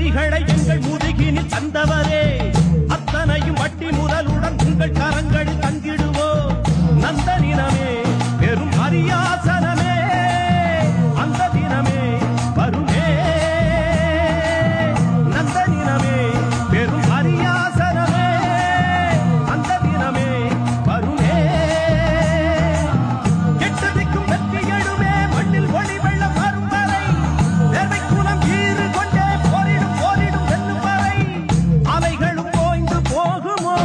வரிகளை எங்கள் முதுகினில் தந்தவரே அத்தனையும் வட்டி முதலுடன் உங்கள் கரங்களில் தங்கிடுவோம் நந்த தினமே பெரும் அரியாசனமே அந்த தினமே வருமே நந்த தினமே பெரும் அரியாசனமே அந்த தினமே வருமே கெட்டதிக்கும் வெற்றி எழுமே மண்ணில் ஒளி வெள்ளம் வரும் வரை தேவை குலம் ஈறு கொண்டே போரிடும் போரிடும் வெல்லும் வரை அலைகளும் ஓய்ந்து போகுமோ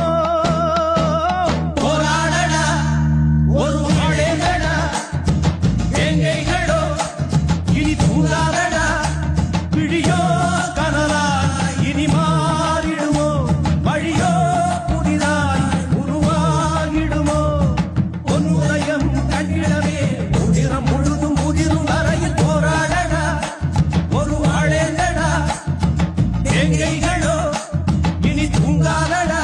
போராடடா ஒரு நாளேடா எங்கைகளோ இனி தூங்காதடா விழியோ கனலா இனி மாறிடுமோ வழியோ புதிதாய் உருவாகிடுமோ பொன்னுதயம் கண்டிடவே உதிரம் முழுதும் முதிரும் வரையில் போராடடா ஒரு வாழேந்தடா எங்கைகளோ இனி தூங்காதடா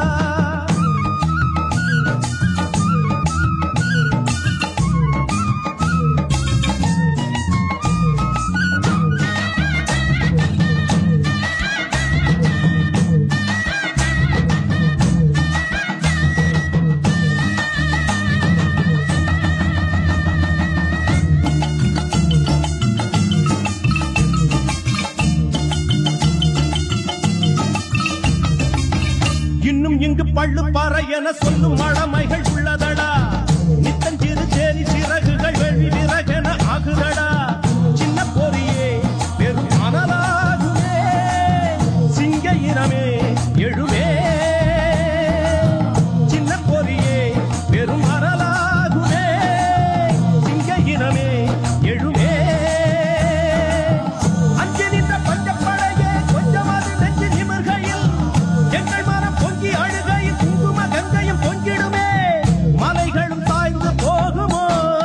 இன்னும் இங்கு பள்ளு பாறை என சொல்லும் மழமைகள் உள்ளதடா நித்தஞ்சிறு சேரி சிறகுகள் வெள்ளி விறகென ஆகுதடா சின்ன பொறியே பெரும் மணலாகுமே சிங்க இனமே எழுவே சின்ன பொறியே பெரும் மணலாகுமே சிங்க இனமே எழுவே அஞ்சு நின்ற பஞ்சப்படையே கொஞ்சமாவது நெஞ்சு நிமிர்கையில் எங்கள் மனம் பொங்கி அழுகையில் குங்கும கங்கையும் பொங்கிடுமே மலைகளும் தாய்ந்து போகுமோ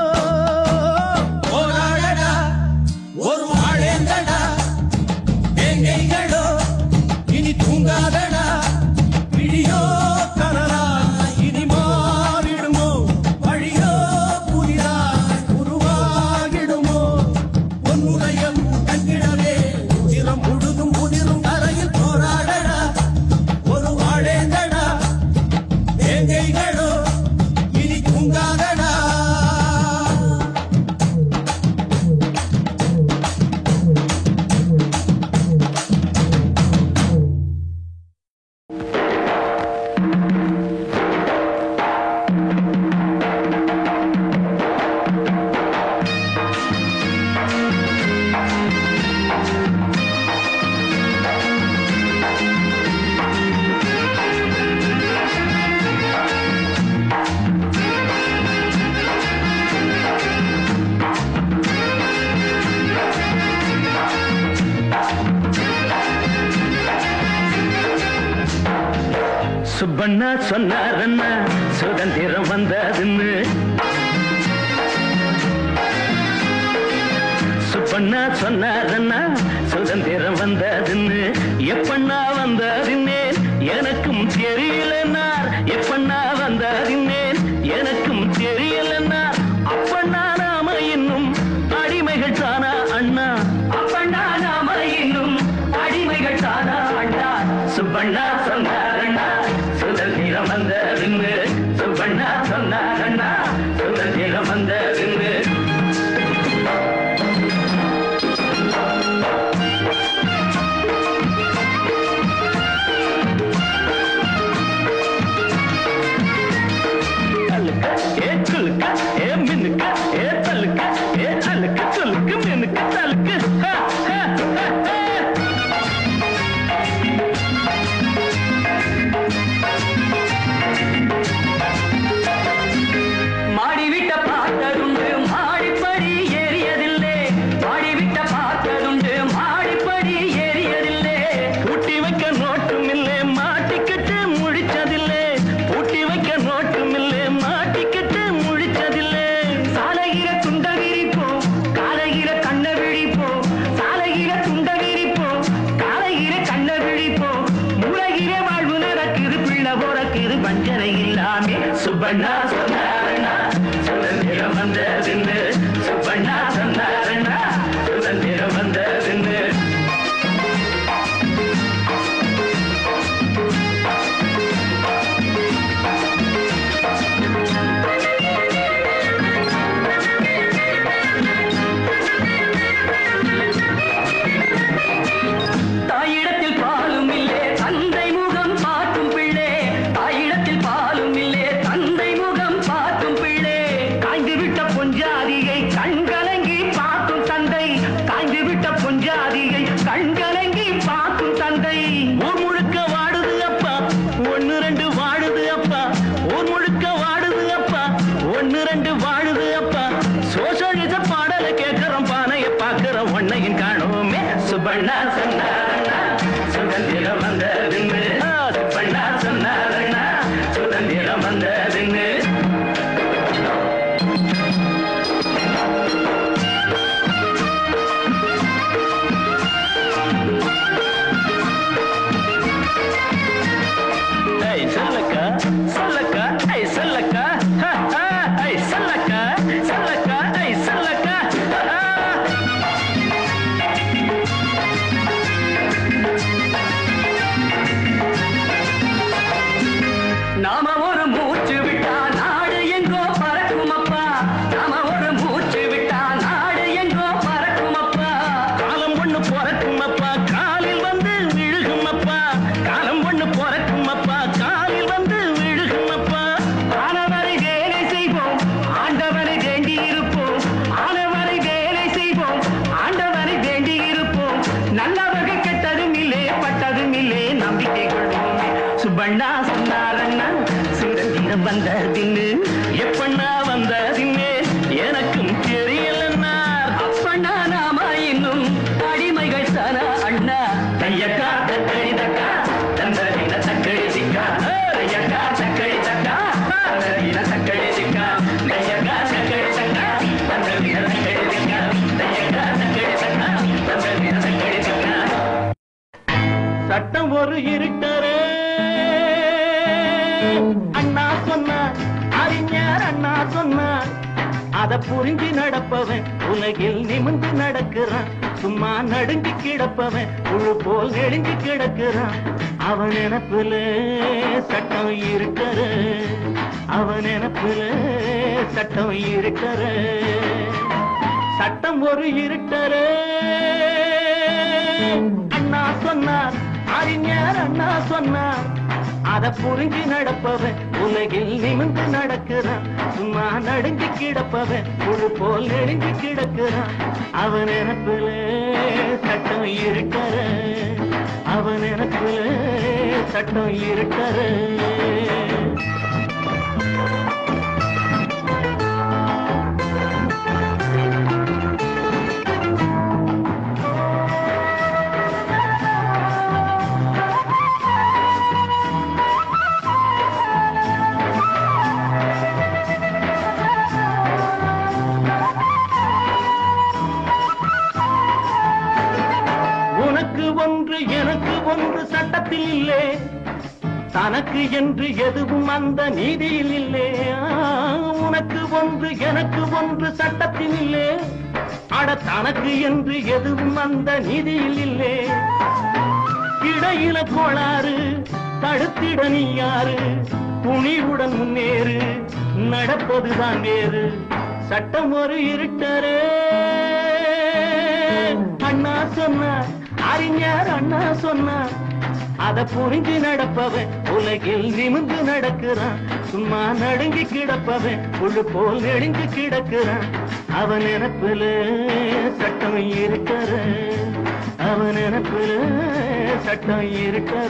போராடடா ஒரு வாழேந்தடா எங்கைகளோ இனி தூங்காதடா விழியோ கனலா இனி மாறிடுமோ வழியோ புதிதாய் உருவாகிடுமோ பொன்னுதயம் கண்டிடவே உதிரம் முழுதும் உதிரும் தரையில் போராடடா ஒரு வாழேந்தடா எங்கைகளோ இனி தூங்காதடா சுப்பண்ணா சொன்னாரண்ணா சுதந்திரம் வந்ததுன்னு சுப்பண்ணா சொன்னாரண்ணா சுதந்திரம் வந்ததுன்னு எப்பண்ணா வந்ததுன்னேன் எனக்கும் தெரியலன்னார் எப்பண்ணா வந்ததுன்னேன் எனக்கும் தெரியலன்னார் அப்பண்ணா நாம இன்னும் அடிமைகள் தானா அண்ணா அப்பண்ணா நாம இன்னும் அடிமைகள் தானா அண்ணா சுப்பண்ணா சொன்னாரண்ணா சுதந்திரம் வந்ததுன்னு சுப்பண்ணா சொன்னாரண்ணா சுதந்திரம் வந்ததுன்னு சுப்பண்ணா சொன்னாரண்ணா சுதந்திரம் வந்ததுன்னு சுப்பண்ணா சொன்னாரண்ணா சுதந்திரம் வந்ததுன்னு சுதந்திரம் வந்ததுன்னு வந்ததின்னு எப்பண்ணா வந்ததின்னு எனக்கும் தெரியலன்னார். அப்பண்ணா நாம இன்னும் அடிமைகள் தானா அண்ணா. தையக்கா தக்கடி தக்கா தந்தரின தக்கடி சிக்கா தையக்கா தக்கடி தக்கா தந்தரின தக்கடி சிக்கா தையக்கா தக்கடி தக்கா தந்தரின தக்கடி சிக்கா தையக்கா தக்கடி தக்கா தந்தரின தக்கடி சிக்கா. சட்டம் ஒரு இருட்டரே அண்ணா சொன்னார், அறிஞர் அண்ணா சொன்னார். அத புரிஞ்சு நடப்பவன் உலகில் நிமிர்ந்து நடக்கிறான். சும்மா நடுங்கி கிடப்பவன் புழு போல் நெடுங்கி கிடக்கிறான். அவன் நினப்புல சட்டம் இருக்கிற, அவன் நினப்புல சட்டம் இருக்கிற. சட்டம் ஒரு இருட்டரே அண்ணா சொன்னார், அறிஞர் அண்ணா சொன்னார். அத புரிஞ்சு நடப்பவன் உலகில் நிமிர்ந்து நடக்கிறான். சும்மா நடுங்கி கிடப்பவன் புழு போல் நெடுங்கி கிடக்கிறான். அவன் நினப்புல சட்டம் இருக்கிற, அவன் நினப்புல சட்டம் இருக்கிற. எனக்கு ஒன்று சட்டத்தில் இல்லை, தனக்கு என்று எதுவும் அந்த நீதியில் இல்லை. உனக்கு ஒன்று எனக்கு ஒன்று சட்டத்தில் இல்லை, அட தனக்கு என்று எதுவும் அந்த நீதியில் இல்லை. இடையில கோளாறு தடுத்திட நீ யாரு, துணிவுடன் முன்னேறு, நடப்பதுதான் வேறு. சட்டம் ஒரு இருட்டரே அண்ணா சொன்னார், அறிஞர் அண்ணா சொன்னார். அத புரிஞ்சு நடப்பவன் உலகில் நிமிர்ந்து நடக்கிறான். சும்மா நடுங்கி கிடப்பவன் புழு போல் நெடுங்கி கிடக்கிறான். அவன் நினப்புல சட்டம் இருக்கிற, அவன் நினப்புல சட்டம் இருக்கிற.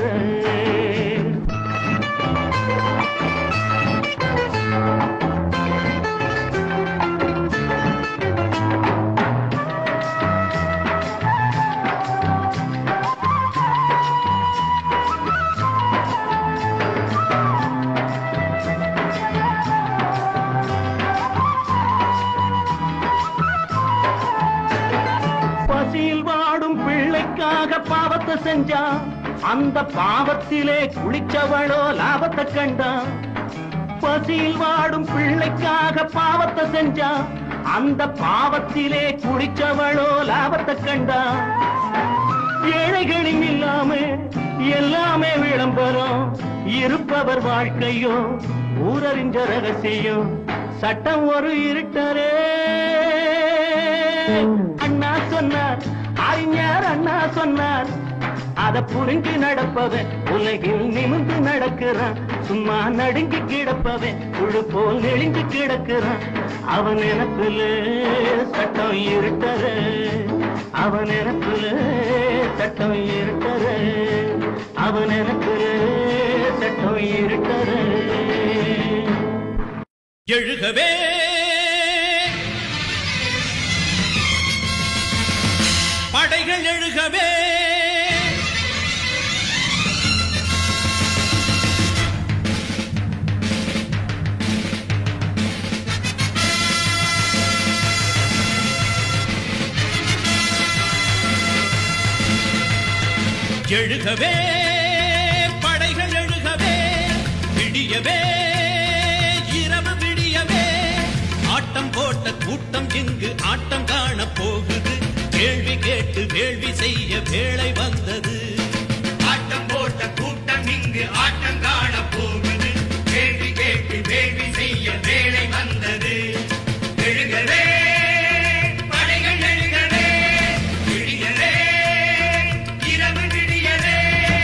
பாவத்தை செஞ்சா அந்த பாவத்திலே குளிச்சவளோ லாபத்தை கண்டா. பசியில் வாடும் பிள்ளைக்காக பாவத்தை செஞ்சா அந்த பாவத்திலே குளிச்சவளோ லாபத்தை கண்டா. ஏழைகளின் இல்லாம எல்லாமே விளம்பரம், இருப்பவர் வாழ்க்கையோ ஊரறிஞ்ச ரகசியம். சட்டம் ஒரு இருட்டரே அண்ணா சொன்னார், அறிஞர் அண்ணா சொன்னார். அத புரிஞ்சு நடப்பவன் உலகில் நிமிர்ந்து நடக்கிறான். சும்மா நடுங்கி கிடப்பவன் புழு போல் நெடுங்கி கிடக்கிறான். அவன் நினப்புல சட்டம் இருக்கிற, அவன் நினப்புல சட்டம் இருக்கிற, அவன் நினப்புல சட்டம் இருக்கிற. எழுகவே படைகள் எழுகவே, எழுகவே படைகள் எழுகவே, விடியவே இரவு விடியவே, ஆட்டம் போட்ட கூட்டம் இங்கு ஆட்டம் காண போகுது, கேள்வி கேட்டு வேள்வி செய்ய வேளை வந்தது. ஆட்டம் போட்ட கூட்டம் இங்கு ஆட்டம் காண போகுது, கேள்வி கேட்டு வேள்வி செய்ய வேளை வந்தது. எழுகவே படைகள் எழுகவே, விடியவே இரவு விடியவே.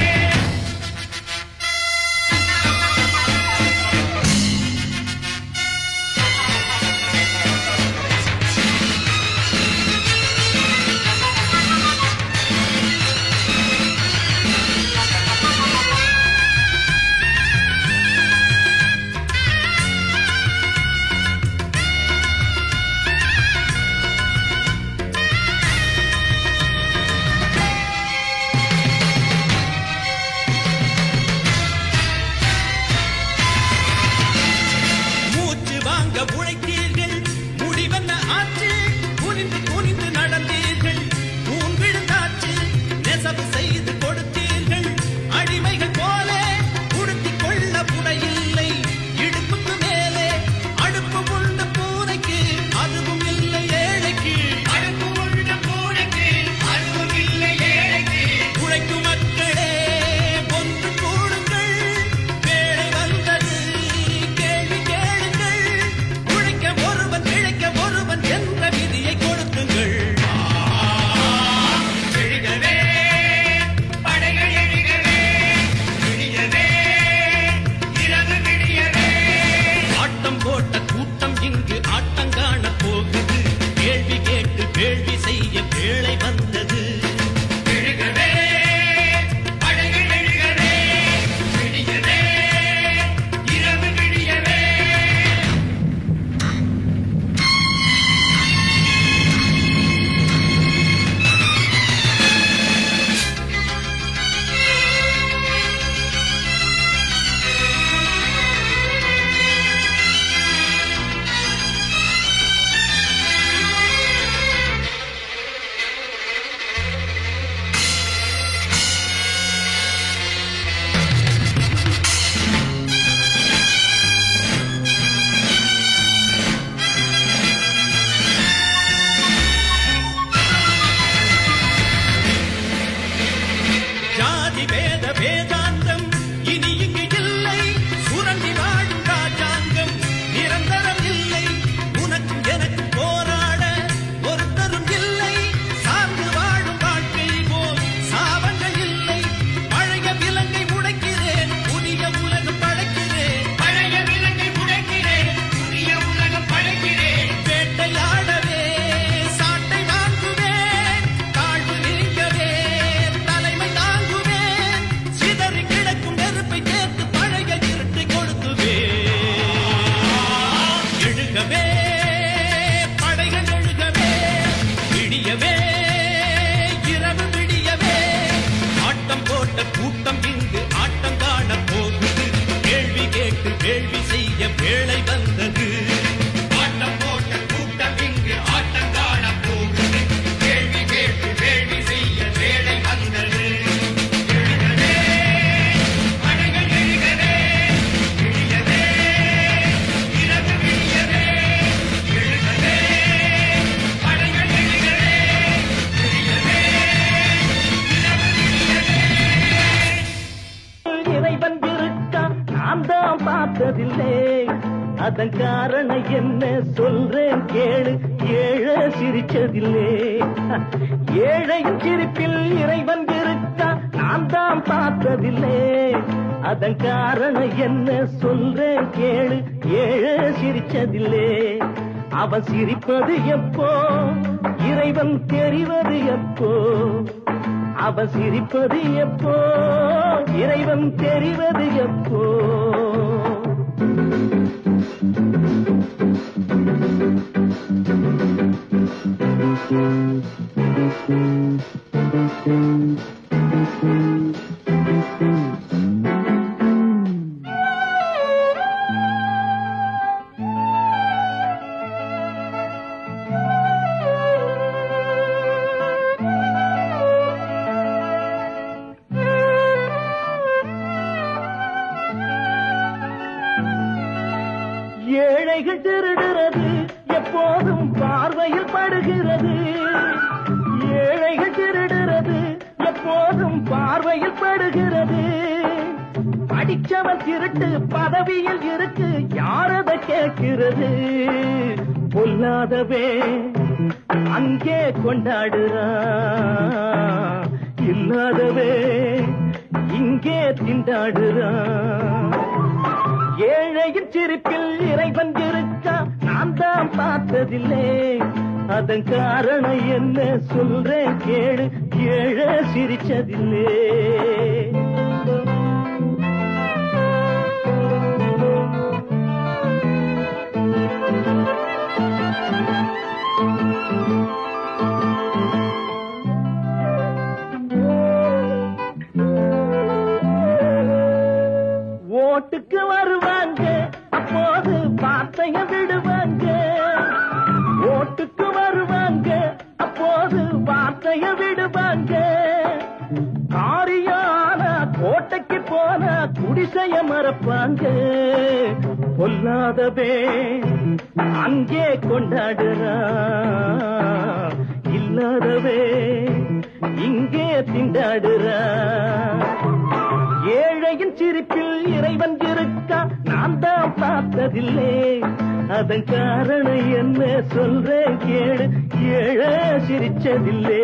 உழைத்தீர்கள், முடிவென்ன ஆச்சு, குனிந்து குனிந்து நடந்தீர்கள், கூன் விழுந்தாச்சு, நெசவு செய்து கொடுத்தீர்கள், அடிமைகள் போல உடுத்திக் கொள்ள புடையில்லை, இடுப்புக்கு மேலே அடுப்பு உள்ள பூனைக்கு அதுவும் இல்லை ஏழைக்கு, அடுப்பு உள்ள பூனைக்கு அதுவும் இல்லை ஏழைக்கு. உழைக்கும் மக்களே ஒன்று கூடுங்கள், வேலை வந்தது கேள்வி கேளுங்கள், உழைக்க ஒருவன் இழைக்க ஒருவன் என்ற விதியை கொடுத்துங்கள். எழுகவே படைகள் எழுகவே, விடியவே இரவு விடியவே. ஆட்டம் போட்ட கூட்டம் இங்கு ஆட்டம் காண போகுது, கேள்வி கேட்டு வேள்வி செய்ய வேளை வந்தது. எழுகவே படைகள் எழுகவே, விடியவே இரவு விடியவே. ஜாதி வேத வேதாந்தம் இனி இங்கு இல்லை, சுரண்டி வாழும் ராஜாங்கம் நிரந்தரம் இல்லை, உனக்கு எனக்கு போராட ஒருத்தரும் இல்லை, சார்ந்து வாழும் வாழ்க்கை போல் சாபங்கள் இல்லை, பழைய விலங்கை உடைக்கிறேன், புதிய உலகம் படைக்கிறேன், பழைய விலங்கை உடைக்கிறேன், புதிய உலகம் படைக்கிறேன். வேட்டையாடவே சாட்டை வாங்குவேன், தாழ்வு நீங்கவே தலைமை தாங்குவேன், சிதறி கிடக்கும் நெருப்பை சேர்த்து பழைய இருட்டை கொளுத்துவேன். எழுகவே படைகள் எழுகவே, விடியவே இரவு விடியவே, ஆட்டம் போட்ட கூட்டம் இங்கு ஆட்டம் காண போகுது, கேள்வி கேட்டு வேள்வி செய்ய வேளை வந்தது. ஆட்டம் போட்ட கூட்டம் இங்கு ஆட்டம் காண போகுது, கேள்வி கேட்டு வேள்வி செய்ய வேளை வந்தது. எழுகவே படைகள் எழுகவே, விடியவே இரவு விடியவே. எழுகவே படைகள் எழுகவே, விடியவே இரவு விடியவே. இறைவன் இருக்கா நான் தான் பார்த்ததில்லை, அதன் காரணம் என்ன சொல்றேன் கேளு, ஏழை சிரிச்சதில்லை. ஏழையின் சிரிப்பில் இறைவன் இருக்கா நான் தான் பார்த்ததில்லை, அதன் காரணம் என்ன சொல்றேன் கேளு, ஏழை சிரிச்சதில்லை. அவன் சிரிப்பது எப்போ, இறைவன் தெரிவது எப்போ, அவன் சிரிப்பது எப்போ, இறைவன் தெரிவது எப்போ. ஏழைகள் திருடுறது எப்போதும் பார்வையில் படுகிறது. ஏழைகள் திருடுறது எப்போதும் பார்வையில் படுகிறது. படிச்சவன் திருட்டு பதவியில் இருக்கு, யாரத கேட்கிறது? பொல்லாதவே அங்கே கொண்டாடுறான், இல்லாதவே இங்கே திண்டாடுறான். ஏழையின் சிரிப்பில் இறைவன் இருக்கா, நான் தான் பார்த்ததில்லை. அதன் காரணம் என்ன சொல்றேன் கேளு, ஏழை சிரிச்சதில்லை. ஓட்டுக்கு வருவாங்க, அப்போது வார்த்தைய விடுவாங்க. ஓட்டுக்கு வருவாங்க, அப்போது வார்த்தைய விடுவாங்க. காரியான கோட்டைக்கு போன குடிசைய மறப்பாங்க. பொல்லாதவே அங்கே கொண்டாடுறான், இல்லாதவே இங்கே திண்டாடுறான். ஏழையின் சிரிப்பில் இறைவன் இருக்கா, நான் தான் பார்த்ததில்லை. அதன் காரணம் என்ன சொல்றேன் கேளு, ஏழை சிரிச்சதில்லை.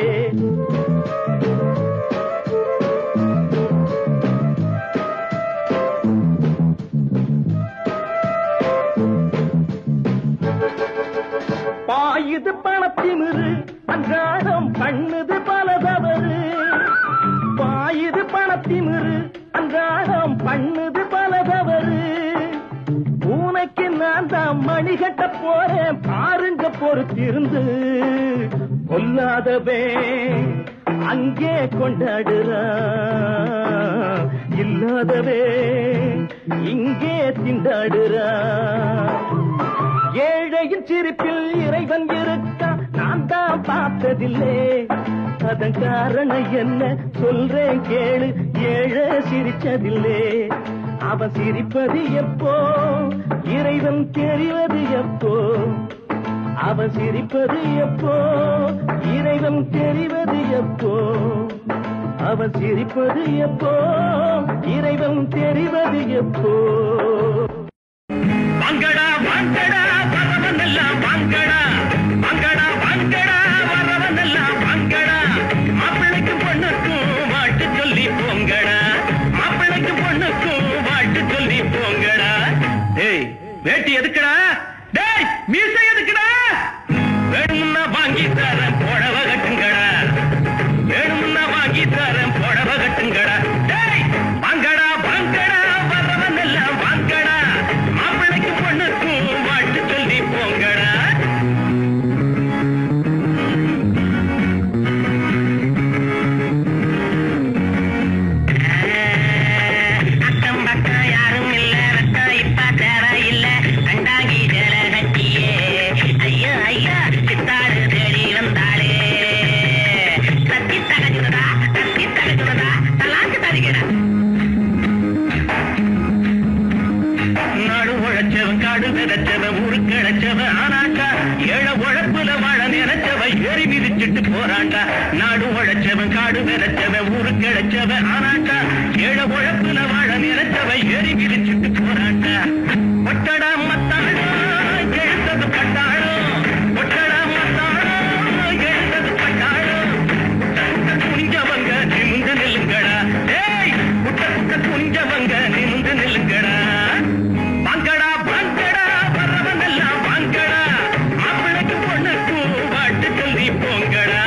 பாயுது பணத்திமிரு, அன்றாடம் பண்ணுது பல தவறு. பாயுது பணத்திமிரு, அன்றாடம் பண்ணுது பல தவறு. பூனைக்கு நான் தான் மணி கட்ட போறேன், பாருங்க பொறுத்திருந்து. பொல்லாதவே அங்கே கொண்டாடுறான், இல்லாதவே இங்கே திண்டாடுறான். ஏழையின் சிரிப்பில் இறைவன் இருக்கா, நான் தான் பார்த்ததில்லை. அதன் காரணம் என்ன சொல்றேன் கேளு, ஏழை சிரிச்சதில்லை. அவன் சிரிப்பது எப்போ, இறைவன் தெரிவது எப்போ? அவன் சிரிப்பது எப்போ, இறைவன் தெரிவது எப்போ? அவன் சிரிப்பது எப்போ, இறைவன் தெரிவது எப்போ? வாங்கடா வாங்கடா வரவனெல்லாம் வாங்கடா, வாங்கடா வாங்கடா வரவனெல்லாம் வாங்கடா. மாப்பிள்ளைக்கு பொண்ணுக்கும் வாட்டு சொல்லி போங்கடா, மாப்பிள்ளைக்கு பொண்ணுக்கும் வாட்டு சொல்லி போங்கடா. டேய் வேட்டி எதுக்குடா, டேய் மீசை எதுக்குடா? வேணும்னா வாங்கி தரேன் புடவ கட்டுங்கடா, வேணும்னா வாங்கி தரேன் புடவ கட்டுங்கடா. டேய் வாங்கடா வாங்கடா வரவனெல்லாம் வாங்கடா, மாப்பிள்ளைக்கு பொண்ணுக்கும் வாட்டு சொல்லி போங்கடா. அக்கம் பக்கம் யாரும் இல்ல, ரத்தம் இப்ப தேவையில்ல, கண்டாங்கி ஜல கட்டியே ஐயோ ஐயா சித்தாடு தேடி வந்தாளே. தத்தி தகச்சுதா தலாக்கு தருகிறா. நாடு உழைச்சவன் காடு விதைச்சவன் ஊரு கிடச்சவன் ஆனாண்டா, ஏழை உழைப்புல வாழ நினைச்சவன் ஏறி மிதிச்சுட்டு போறாண்டா. நாடு உழைச்சவன் காடு விதைச்சவன் ஊரு கிடச்சவன் ஆனாண்டா, ஏழை உழைப்புல வாழ நினைச்சவன் ஏறி மிதிச்சுட்டு போறாண்டா. ஒட்டடா மத்தாளம் எழுந்தது பட்டாளம், ஒட்டடா மத்தாளம் எழுந்தது பட்டாளம். குனிஞ்சவங்க நிமிந்து நில்லுங்கடா, ஏய் குட்ட குட்ட குனிஞ்சவங்க நிமிந்து நில்லுங்கடா. வாங்கடா வாங்கடா வரவனெல்லாம் வாங்கடா, மாப்பிள்ளைக்கு பொண்ணுக்கும் வாட்டு சொல்லி போங்கடா.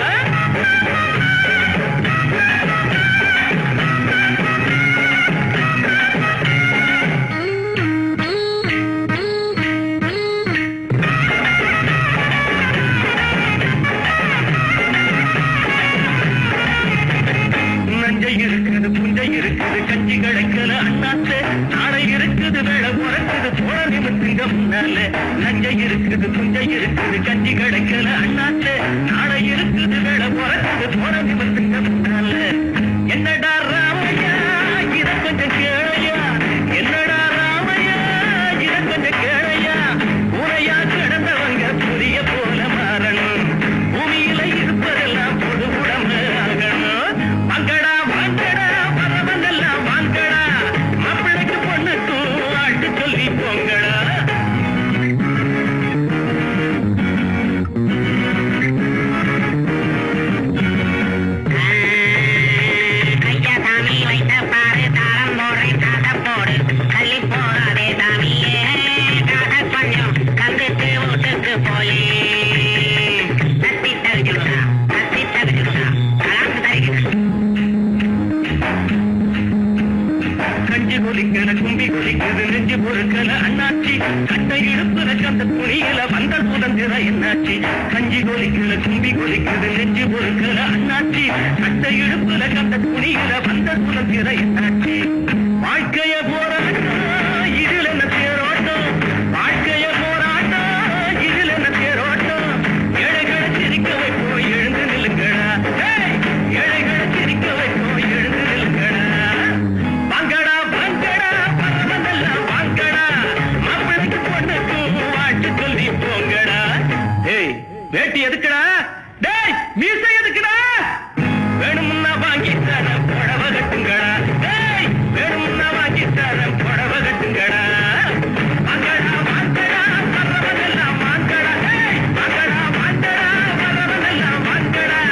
நஞ்சை இருக்குது புஞ்சை இருக்குது கஞ்சி கிடைக்கல அண்ணாத்து, நாளை இருக்குது வேலை உறக்குது போல நிமித்துங்க முன்னால. நஞ்சை இருக்குது புஞ்சை இருக்குது கஞ்சி கிடைக்கல அண்ணாத்து, நாளை இருக்குது வேலை உறக்குது போல நிமித்துங்க முன்னால. என்னடா ராமையா இத கொஞ்சம் கேளையா, என்னடா ராமையா இத கொஞ்சம் கேளையா. பொறுக்கல அண்ணாச்சி கட்டை இடுப்புல கந்த துணியில வந்த சுதந்திரம் என்னாச்சு கஞ்சி கொலிக்கல கும்பி கொலிக்குது நெஞ்சு பொறுக்கல அண்ணாச்சி கட்டை இடுப்புல கந்த துணியில வந்த சுதந்திரம் என்னாச்சு வாழ்க்கைய போராட்டம் இதுல என்ன தேரோட்டம் வாழ்க்கைய போராட்டம் இதுல என்ன தேரோட்டம் ஏழைகளை சிரிக்க வைப்போம் எழுந்து நில்லுங்கடா ஏழைகளை சிரிக்க வைப்போம் எழுந்து நில்லுங்கடா வாங்கடா வாங்கடா பரவதெல்லாம் வாங்கடா மாப்பிளைக்கு பொண்ணுக்கும் வாழ்த்து சொல்லி போங்கடா ஏய் வேட்டி எதுக்குடா டேய் மீசை எதுக்குடா வேணும்னா வாங்கி தர புடவை கட்டுங்கடா டேய் வேணும்னா வாங்கி தர புடவை கட்டுங்கடா வாங்கடா வாங்கடா பரவதெல்லாம் வாங்கடா டேய் வாங்கடா வாங்கடா பரவதெல்லாம் வாங்கடா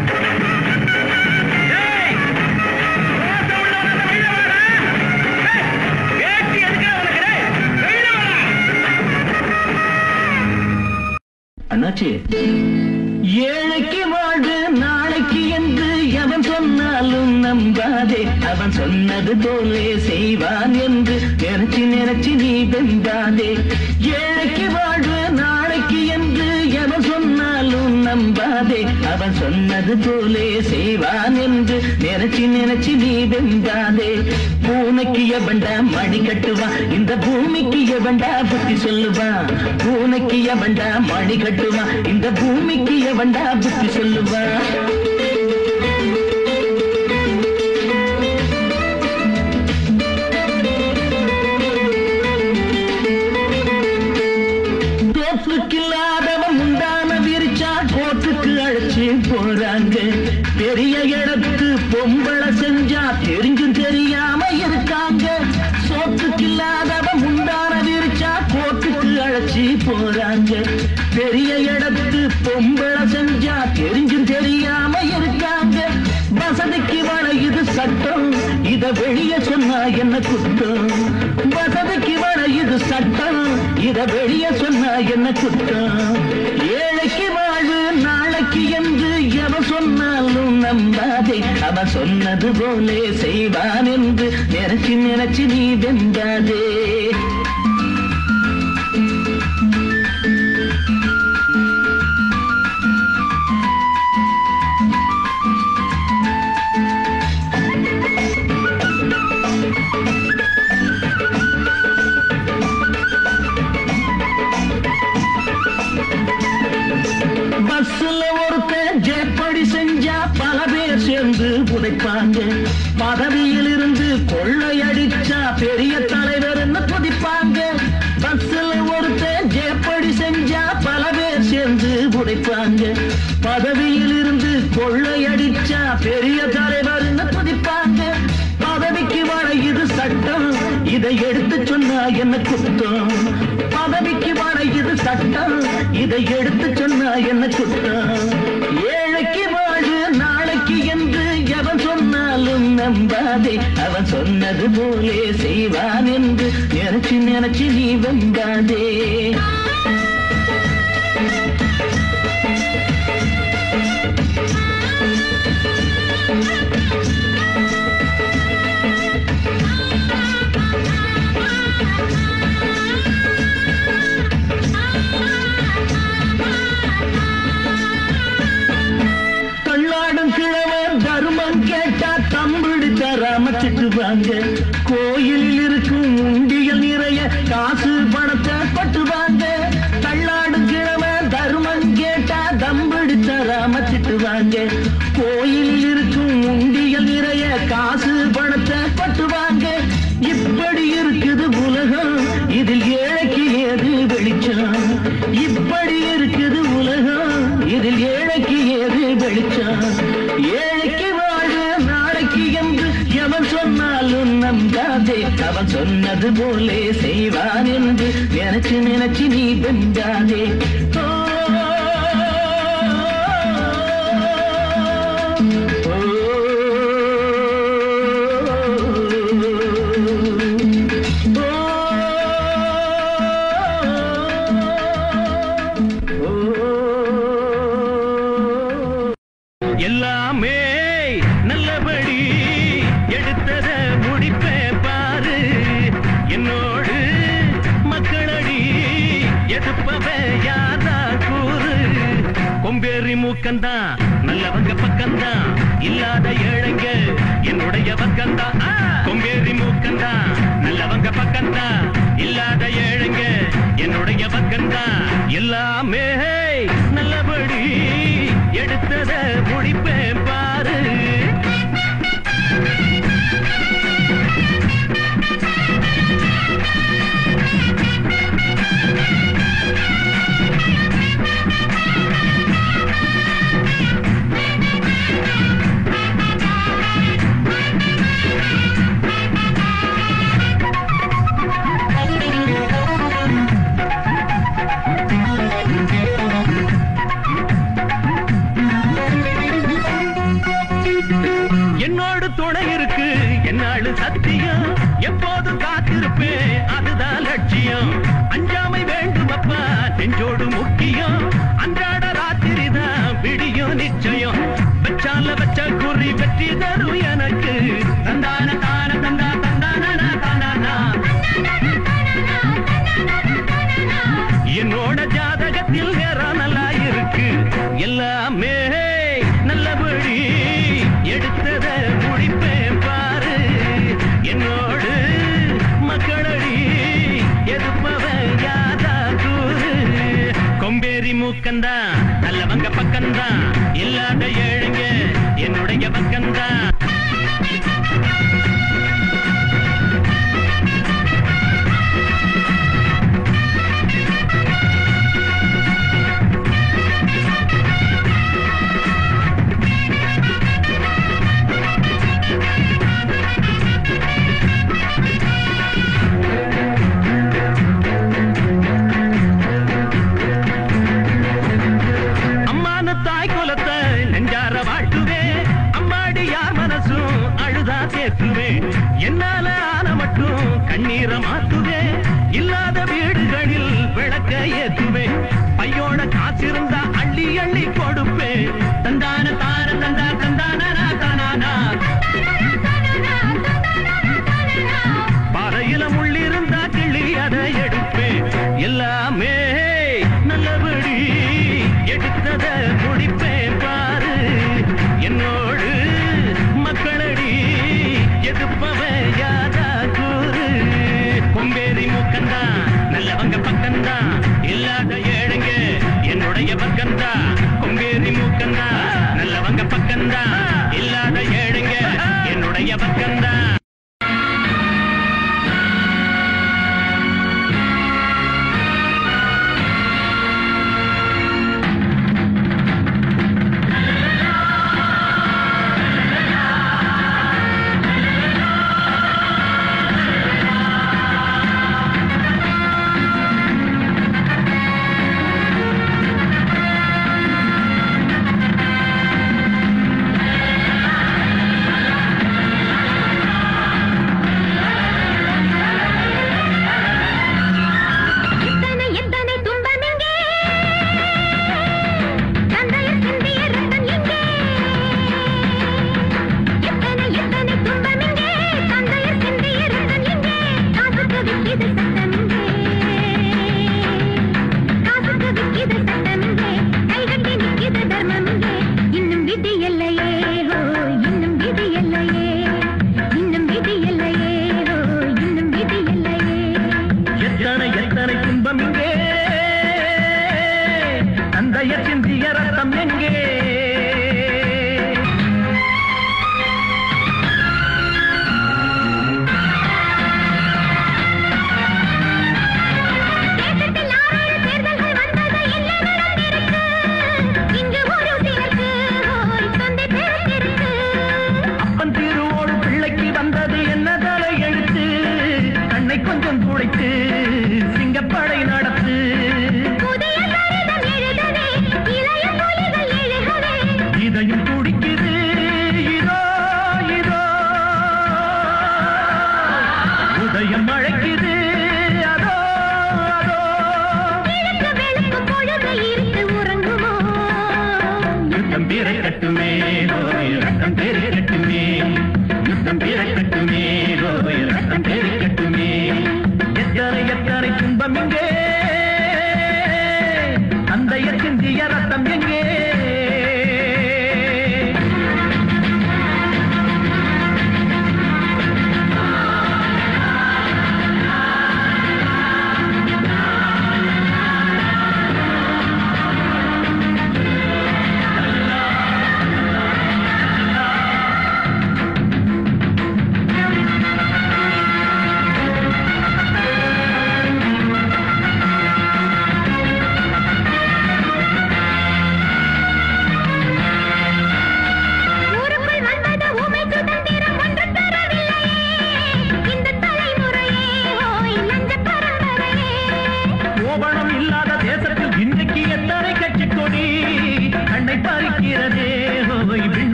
டேய் ரோச உள்ளவன வெளிய வாடா வேட்டி எதுக்குடா உனக்கு டேய் வெளிய வாடா அண்ணாச்சி ஏழைக்கு வாழ்வு நாளைக்கு என்று எவன் சொன்னாலும் நம்பாதே அவன் சொன்னது போலே செய்வான் என்று நினைச்சு நினைச்சு நீ வெந்தாதே ஏழைக்கு வாழ்வு நாளைக்கு என்று எவன் சொன்னாலும் நம்பாதே அவன் சொன்னது போலே செய்வான் என்று நினைச்சு நினைச்சு நீ வெந்தாதே பூனைக்கு எவன்டா மணி கட்டுவான் இந்த பூமிக்கு எவன்டா புத்தி சொல்லுவான் பூனைக்கு எவன்டா மணி கட்டுவான் இந்த பூமிக்கு எவன்டா புத்தி சொல்லுவான் தோற்றுக்கில்லாதவன் முந்தான விரிச்சா கோட்டுக்கு அழைச்சு போறாங்க பெரிய இடத்து பொம்பளை செஞ்சா தெரிஞ்சும் தெரியாம இருக்காங்க சோற்றுக்கில்லாதவன் முந்தான விரிச்சா கோட்டுக்கு அழைச்சு போறாங்க பெரிய இடத்து பொம்பளை செஞ்சா தெரிஞ்சும் தெரியாம இருக்காங்க வசதிக்கு வர இது சட்டம் இத வெளிய சொன்னா என்ன குத்தம் வசதிக்கு வர இது சட்டம் இத வெளிய சொன்னா என்ன குத்தம் ஏழைக்கு வாழ்வு நாளைக்கு என்று எவன் சொன்னாலும் நம்பாதே அவன் சொன்னது போலே செய்வான் என்று நினைச்சு நினைச்சு நீ வெந்தாதே பஸ்ல ஒருத்தன் ஜெப்படி செஞ்சா பல பேர் சேர்ந்து புதைப்பாங்க பதவியில் இருந்து கொள்ளையடிச்சா பெரிய தலைவர் துதிப்பாங்க பஸ்ல ஒருத்தன் ஜெப்படி செஞ்சா பல பேர் சேர்ந்து புதைப்பாங்க பதவியில் இருந்து கொள்ளையடிச்சா பெரிய தலைவர் துதிப்பாங்க பதவிக்கு வர இது சட்டம் இதை எடுத்து சொன்னா என்ன குத்தம் பதவிக்கு வர இது சட்டம் இதை எடுத்து சொன்னா என்ன குத்தம் ஏழைக்கு வாழ்வு நாளைக்கு என்று எவன் சொன்னாலும் நம்பாதே அவன் சொன்னது போலே செய்வான் என்று நினைச்சு நினைச்சு நீ வெந்தாதே தராமச்சிட்டுவாங்க கோயிலில் இருக்கும் உண்டியல் நிறைய காசு பணத்தை பட்டுவாங்க தள்ளாடு கிழமை தர்மம் கேட்டா தம்பிடு தராமச்சிட்டுவாங்க கோயிலில் இருக்கும் உண்டியல் நிறைய காசு பணத்தை பட்டுவாங்க இப்படி இருக்குது உலகம் இதில் ஏழைக்கு ஏது வெளிச்சம் இப்படி இருக்குது உலகம் இதில் ஏழைக்கு ஏது வெளிச்சம் ஏழைக்கு வாழ்வு நாளைக்கு என்று எவன் சொன்னாலும் நம்பாதே அவன் சொன்னது போலே செய்வான் என்று நினைச்சு நினைச்சு நீ வெந்தாதே எல்லாமே நல்லபடி எடுத்தத முடிப்பே பாரு என்னோடு எதுப்பவன் யாரா கூறு கொம்பேறி மூக்கந்தான் நல்லவங்க பக்கம்தான் இல்லாத ஏழைங்க என்னுடைய பக்கம்தான் கொம்பேறி மூக்கந்தான் நல்லவங்க பக்கம்தான் இல்லாத ஏழைங்க என்னுடைய பக்கம்தான் எல்லாமே நல்லபடி எடுத்தத முடிப்பேன் பாரு என்னோடு துணை இருக்கு என்னாளு சத்தியம் எப்போதும் காத்திருப்பேன் அதுதான் லட்சியம் அஞ்சாமை வேண்டும் அப்பா நெஞ்சோடு முக்கியம் அன்றாட ராத்திரி தான் விடியும் நிச்சயம் வச்சால வச்ச குறி வெற்றி தரும் எனக்கு தந்தான தான தந்தா தந்தானா தானா என்னோட ஜாதகத்தில் வேற நல்லா இருக்கு எல்லாமே நல்லபடி எடுத்தத முடிப்பேன் பாரு என்னோடு மக்களடி எதுப்பவன் யாரா கூறு கொம்பேறி மூக்கந்தான் நல்லவங்க பக்கம்தான் இல்லாத ஏழைங்க என்னுடைய பக்கம்தான் என்னால ஆன மட்டும் கண்ணீரை மாத்துவே இல்லாத வீடுகளில் விளக்க ஏத்துவேன் பையோட காசிருந்தா அள்ளி அள்ளி கொடுப்பேன் தந்தான தான தந்தா தந்தானா தானா பாறையில முள்ளிருந்தா கிள்ளி அதை எடுப்பேன் எல்லாமே நல்லபடி எடுத்தத முடிப்பேன் பாரு என்னோடு மக்களடி எதுப்பவன் யாரா கூறு கொம்பேறி மூக்கந்தான் நல்லவங்க பக்கம்தான் இல்லாத ஏழைங்க என்னுடைய பக்கம்தான் கொம்பேறி மூக்கந்தான் நல்லவங்க பக்கம்தான் இல்லாத ஏழைங்க என்னுடைய பக்கம்தான்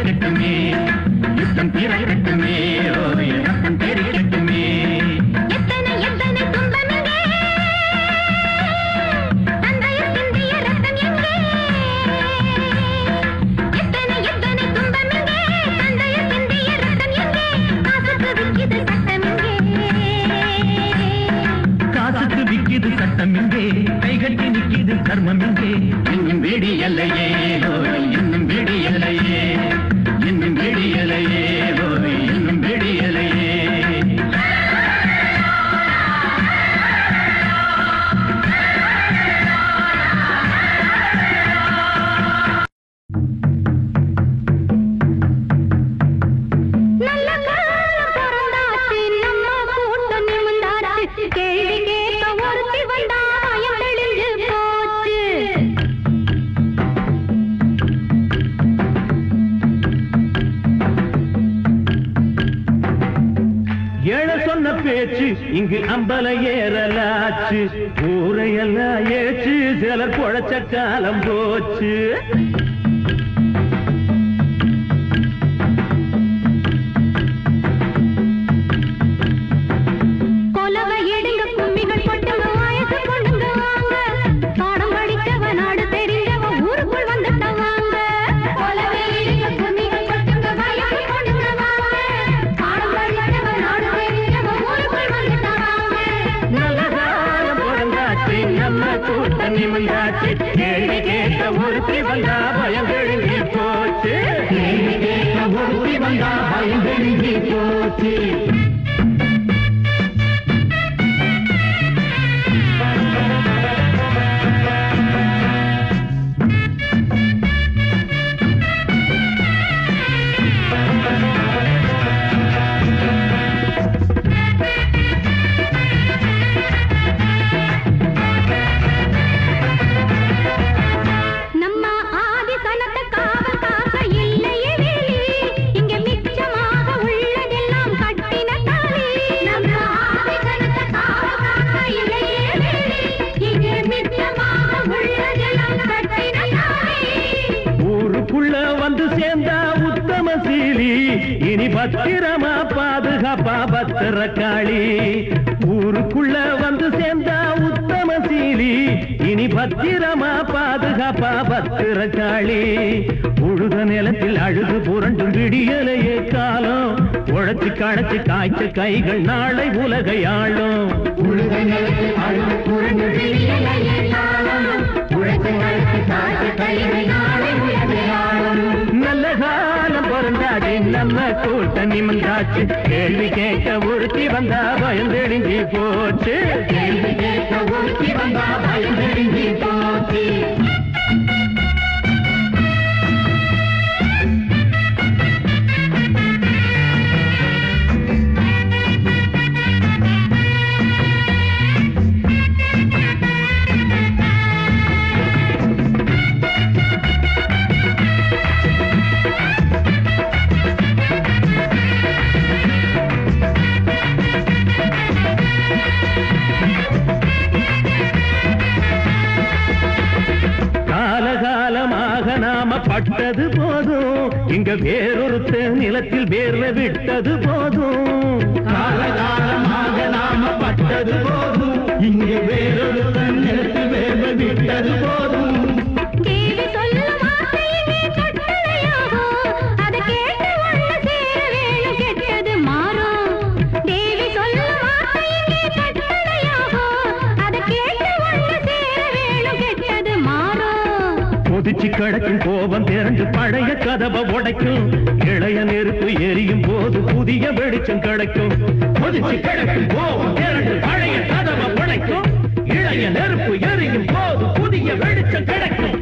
பிறக்கட்டுமே யுத்தம் பிறக்கட்டுமே ரத்தம் தெரிக்கட்டுமே எத்தனை எத்தனை துன்பம் எங்கே தந்தையர் சிந்திய ரத்தம் எங்கே எத்தனை எத்தனை துன்பம் எங்கே தந்தையர் சிந்திய ரத்தம் எங்கே காசுக்கு விக்கிது சட்டம் எங்கே கைகட்டி நிக்கிது கர்மம் எங்கே இன்னும் விடியலையே இன்னும் விடியலையே இன்னும் விடியலையே இன்னும் விடியலையே பேச்சு இங்கு அம்பல ஏறலாச்சு ஊரையெல்லாம் ஏச்சு சிலர் பொழைச்ச காலம் போச்சு கேள்வி கேட்ட ஒருத்தி வந்தா பயங்கெழுங்கி போச்சு கேள்வி கேட்ட ஒருத்தி வந்தா பயங்கெழுங்கி போச்சு இனி பத்திரமா பாதுகாப்பா பத்திரக்காளி ஊருக்குள்ள வந்து சேர்ந்தா உத்தமசீலி இனி பத்திரமா பாதுகாப்பா பத்திரக்காளி உழுத நிலத்தில் அழுது புரண்டு விடியலையே காலம் உழைச்சு களைச்சு காய்ச்ச கைகள் நாளை உலகை ஆளும் உழுத நிலத்தில் அழுது புரண்டு விடியலையே காலம் உழைச்சு களைச்சு காய்ச்ச கைகள் நாளை உலகை ஆளும் நல்ல காலம் பிறந்தாச்சு நம்ம கூட்டம் நிமிந்தாச்சு கேள்வி கேட்க ஒருத்தி வந்தா பயந்தெழுங்கி போச்சு கேள்வி கேட்க ஒருத்தி வந்தா பயந்தெழுங்கி போச்சு பட்டது போதும் இங்க வேறொருத்த நிலத்தில் வேர்ல விட்டது போதும் காலகாலமாக நாம பட்டது போதும் இங்க வேறொருத்த நிலத்தில் வேர்ல விட்டது போதும் கொதிச்சு கிடக்கும் கோபம் திரண்டு பழைய கதவை உடைக்கும் இளைய நெருப்பு எரியும் போது புதிய வெளிச்சம் கிடைக்கும் கொதிச்சு கிடக்கும் கோபம் திரண்டு பழைய கதவை உடைக்கும் இளைய நெருப்பு எரியும் போது புதிய வெளிச்சம் கிடைக்கும்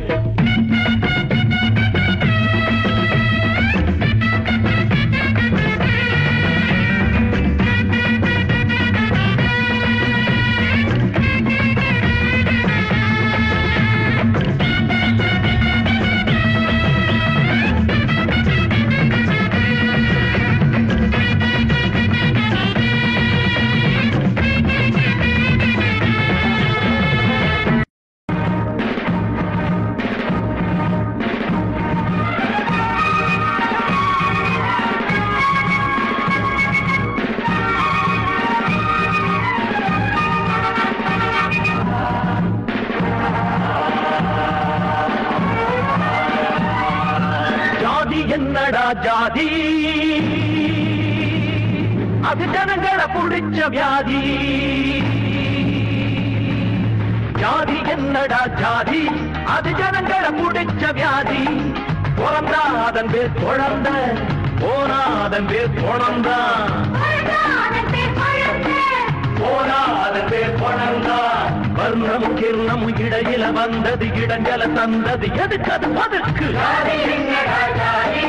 ஜாதி அது ஜனங்களை புடிச்ச வியாதி ஜாதி என்னடா ஜாதி அது ஜனங்களை புடிச்ச வியாதி பிறந்தா அதன் பேர் குழந்த போனா அதன் பேர் குழந்தா போனா அதன் பேர் குழந்தா வர்ணமும் கிர்ணமும் இடையில வந்தது இடங்கல தந்தது எதுக்கு அது பதுக்கு ஜாதி என்னடா ஜாதி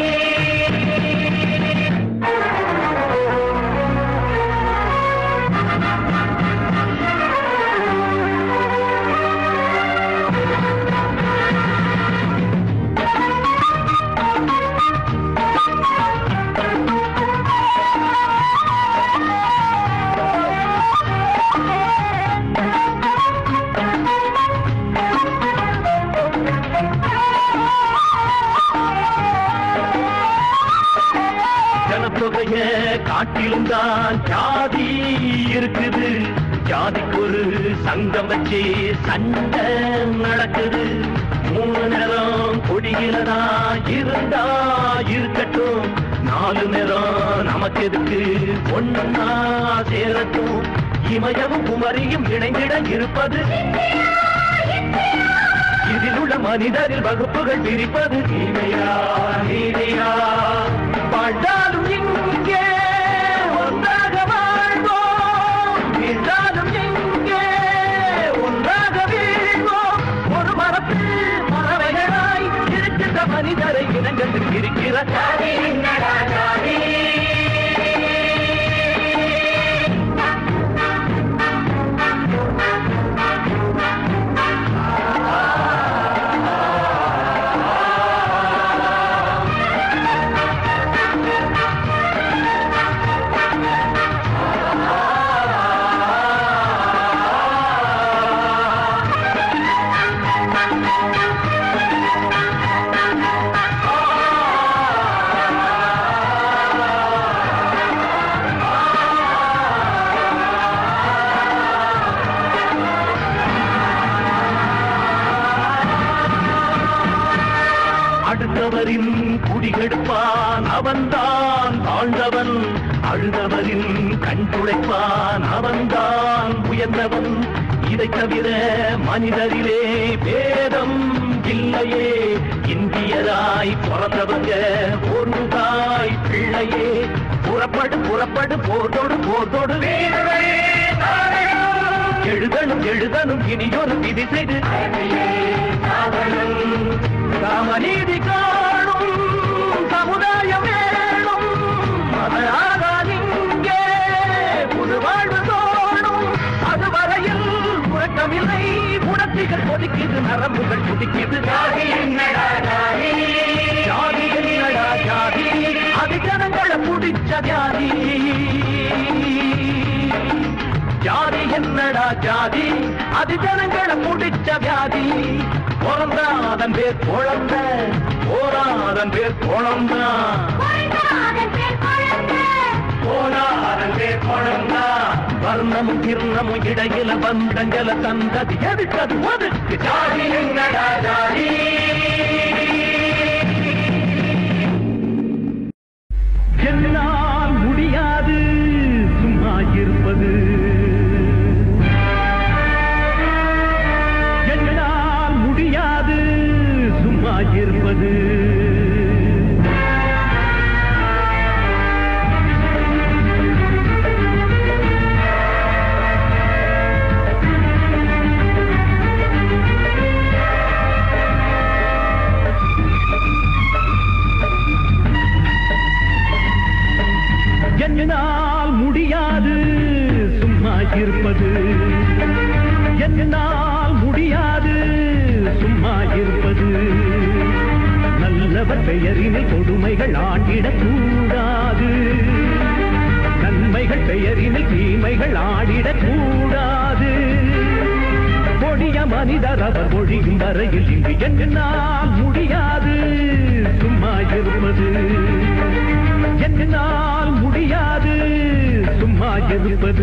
காட்டிலும் தான் ஜாதி இருக்குது ஜாதிக்கு ஒரு சங்கம் வச்சு சண்டை நடக்குது 3 நேரம் கொடியிலதான் இருந்தா இருக்கட்டும் 4 நேரம் நமக்கு எதுக்கு ஒன்னா சேரட்டும் இமயமும் குமரியும் இணைந்திட இருப்பது இதில் உள்ள மனிதரில் வகுப்புகள் பிரிப்பது தீமையா நீதியா வாழ்ந்தாலும் இங்கே ஒன்றாக வாழ்வோம் வீழ்ந்தாலும் இங்கே ஒன்றாக வீழ்வோம் ஒரு மரத்தில் பறவைகளாய் இருக்கின்ற மனிதரை இனங்கள் இருக்கிற ஜாதி என்னடா ஜாதி அடுத்தவரின் குடிகெடுப்பான் அவன்தான் ஆண்டவன் அழுதவரின் கண் துடைப்பான் அவன்தான் உயர்ந்தவன் இதை தவிர மனிதரிலே பேதம் இல்லையே இந்தியராய் பிறந்தவங்க ஒரு தாய் பிள்ளையே புறப்படு புறப்படு போர்தோடு போர்தோடு எழுதணும் எழுதணும் இனியொரு விதி செய்து ராமநீதி காணும் சமுதாயம் வேணும் அதனால் இங்கே புது வாழ்வு தோணும் அதுவரையில் உறக்கமில்லை உணர்ச்சிகள் கொதிக்குது நரம்புகள் துடிக்குது ஜாதி என்னடா ஜாதி ஜாதி என்னடா ஜாதி அது ஜனங்களை புடிச்ச ஜாதி ஜாதி என்னடா ஜாதி அது ஜனங்களை புடிச்ச வியாதி பிறந்தா அதன் பேர் குழந்த போனா அதன் பேர் குழந்தா போனா அதன் பேர் குழந்தா வர்ணமும் கிர்ணமும் இடையில வந்தங்கல தந்தது எதுக்கு அது ஒதுக்கு ஜாதி என்னடா ஜாதி என்னால் முடியாது சும்மா இருப்பது என்னால் முடியாது சும்மா இருப்பது என்னால் முடியாது சும்மா இருப்பது என்னால் முடியாது சும்மா இருப்பது நல்லவர் பெயரினை கொடுமைகள் ஆண்டிடக் கூடாது நன்மைகள் பெயரினை தீமைகள் ஆடிடக் கூடாது கொடிய மனிதர் அவர் ஒழியும் வரையில் இங்கு என்னால் முடியாது சும்மா இருப்பது என்னால் முடியாது சும்மா இருப்பது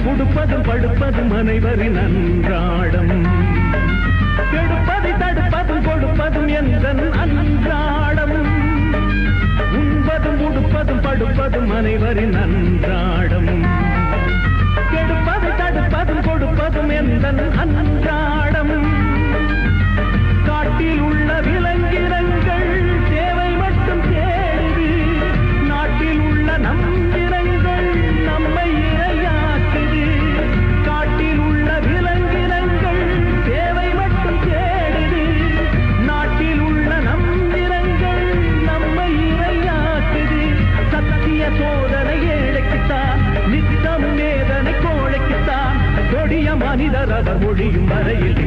கொடுப்பதும் படுப்பதும் அனைவரின் அன்றாடம் கெடுப்பதை தடுப்பதும் கொடுப்பதும் எந்தன் அன்றாடம் உண்பதும் உடுப்பதும் படுப்பதும் அனைவரின் அன்றாடம் கெடுப்பதை தடுப்பதும் கொடுப்பதும் எந்தன் அன்றாடம் காட்டில் உள்ள விலங்கினங்கள் தேவை மட்டும் தேடுது நாட்டில் உள்ள நம்பினங்கள் நம்மை இரையாக்குது காட்டில் உள்ள விலங்கினங்கள் தேவை மட்டும் தேடுது நாட்டில் உள்ள நம்பினங்கள் நம்மை இரையாக்குது சத்திய சோதனை ஏழைக்குத்தான் நித்தம் வேதனை கோழைக்குத்தான் கொடிய மனிதர் அவர் ஒழியும் வரையில்